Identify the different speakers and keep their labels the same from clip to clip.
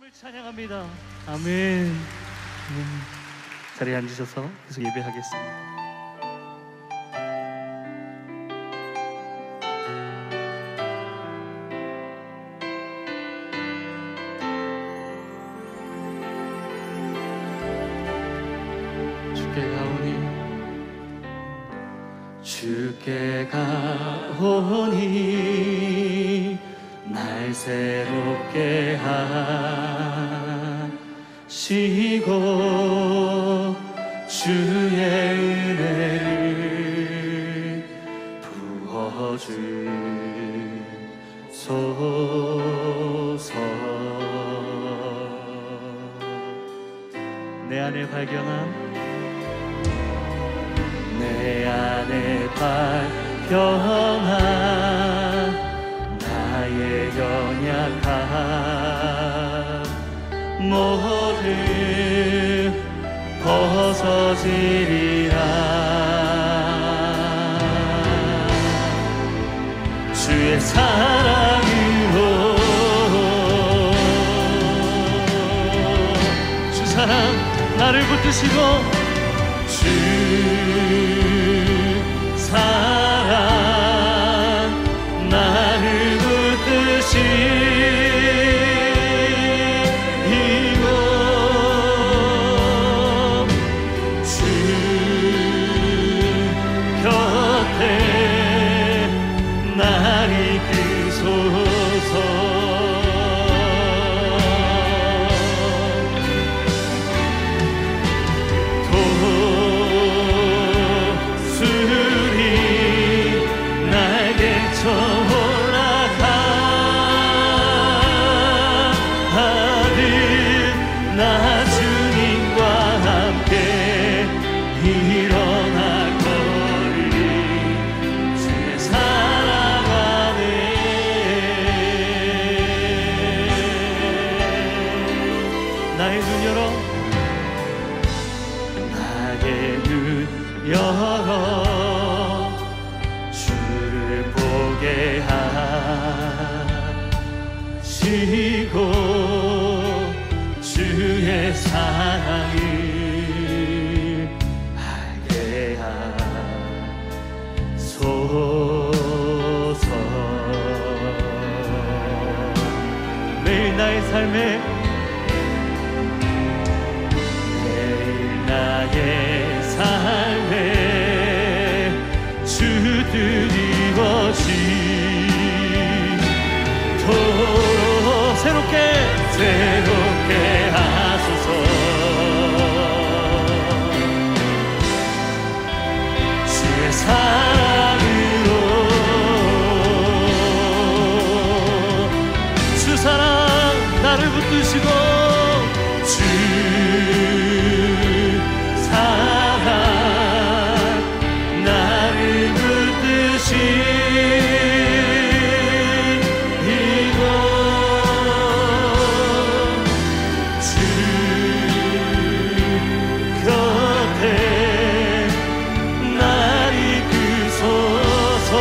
Speaker 1: 찬양합니다. 아멘. 자리에 앉으셔서 계속 예배하겠습니다. 주께 가오니 날 새롭게 하시고 주의 은혜를 부어주소서. 내 안에 발견한 나의 연약함 모두 벗어지리라. 주의 사랑으로 주 사랑 나를 붙드시고 주 사랑 나를 붙드시고 주 곁에 날 이끄소서. 주를 보게 하시고 주의 사랑을 알게 하소서. 매일 나의 삶에 주드리워지도록 새롭게 하소서. 주의 사랑으로 주 사랑 나를 붙드시고 주 사랑 나를 붙드시고 주 곁에 날 이끄소서.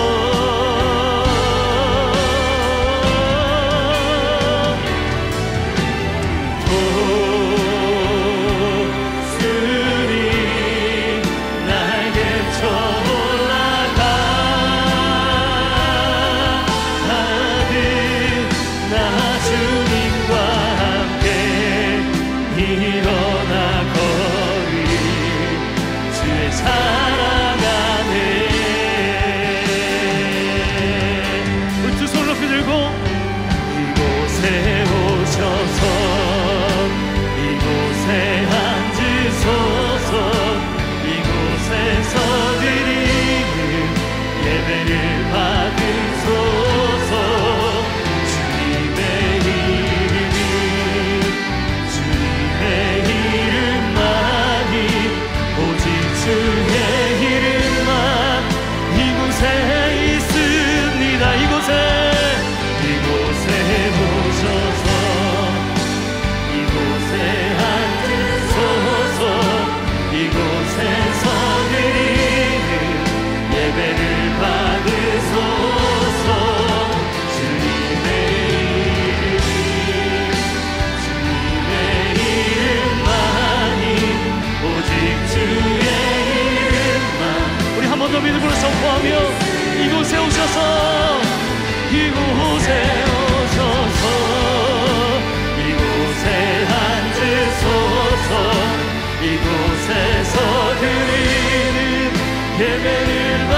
Speaker 1: 예배를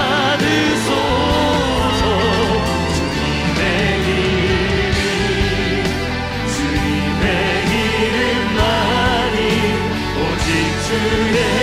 Speaker 1: 받으소서. 주님의 이름만이 오직 주의